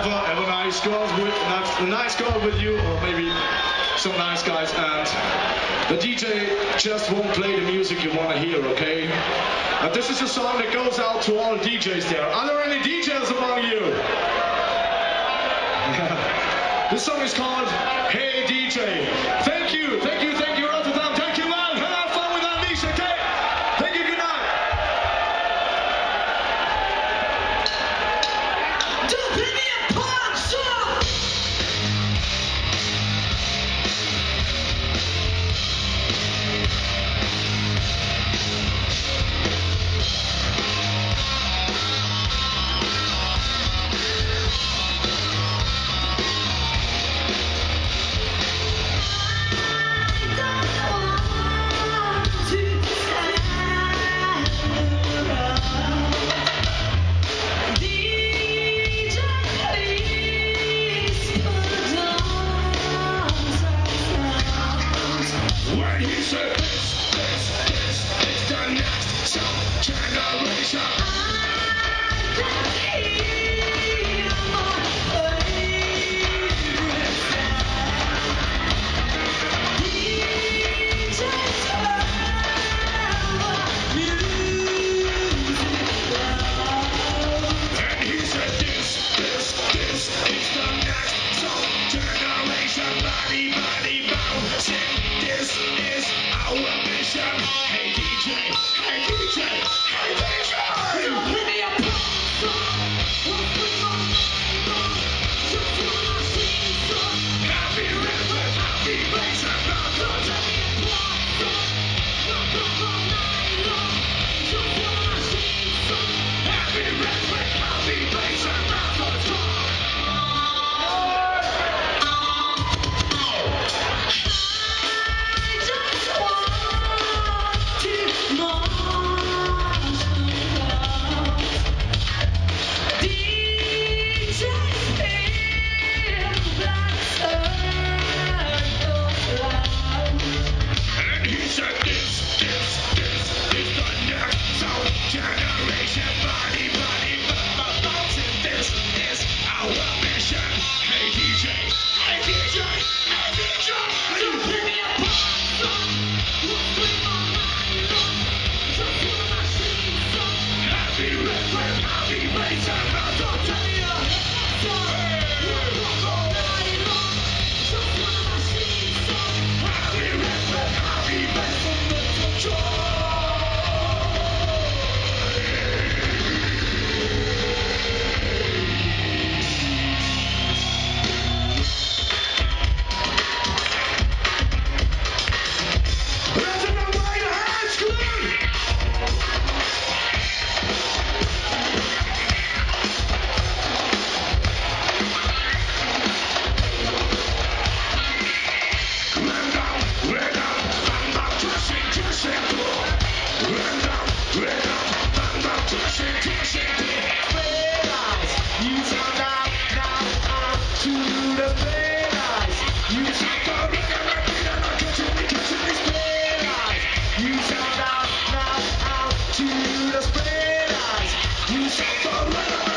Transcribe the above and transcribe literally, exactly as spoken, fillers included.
a, have a nice girl with a nice girl with you, or maybe some nice guys, and the D J just won't play the music you want to hear, okay? And this is a song that goes out to all D Js there. Are there any D Js among you? Yeah. This song is called Hey D J. Thank you, thank you, thank you, Rotterdam. Thank you, man. Have fun with Unleash, okay? Thank you, good night. Don't give me a pop song! You